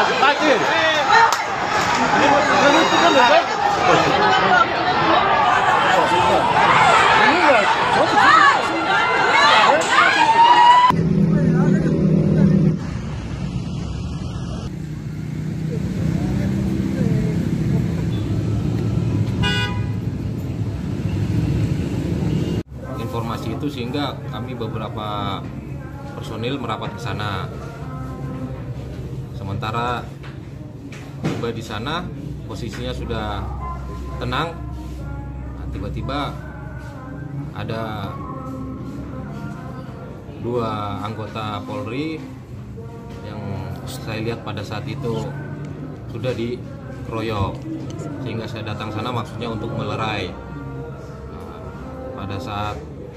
Informasi itu sehingga kami beberapa personil merapat ke sana. Sementara tiba di sana posisinya sudah tenang. Nah, tiba-tiba ada dua anggota Polri yang saya lihat pada saat itu sudah dikeroyok, sehingga saya datang sana maksudnya untuk melerai. Nah, pada saat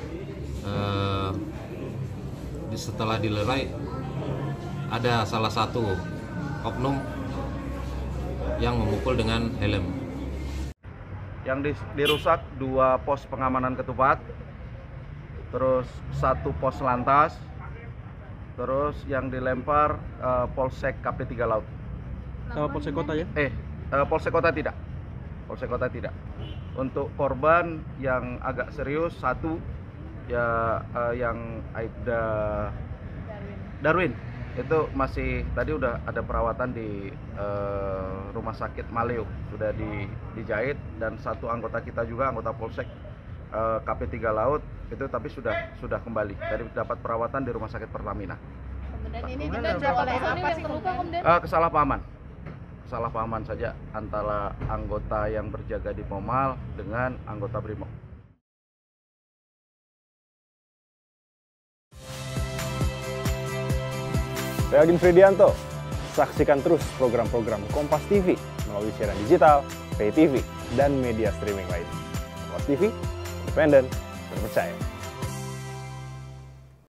setelah dilerai ada salah satu oknum yang memukul dengan helm. Yang dirusak 2 pos pengamanan ketupat, terus 1 pos lantas, terus yang dilempar Polsek KP3 Laut. Polsek Kota ya? Polsek Kota tidak. Polsek Kota tidak. Untuk korban yang agak serius 1 ya, yang Aibda Darwin itu masih tadi udah ada perawatan di rumah sakit Maleo, sudah dijahit, dan 1 anggota kita juga, anggota Polsek KP3 Laut itu tapi sudah kembali dari dapat perawatan di rumah sakit Pertamina. Kemudian ini juga oleh apa sih terluka kemudian? Kesalahpahaman saja antara anggota yang berjaga di Pomal dengan anggota Brimob. Saya Agin Fridianto. Saksikan terus program-program Kompas TV melalui siaran digital, pay TV, dan media streaming lain. Kompas TV, independen, terpercaya.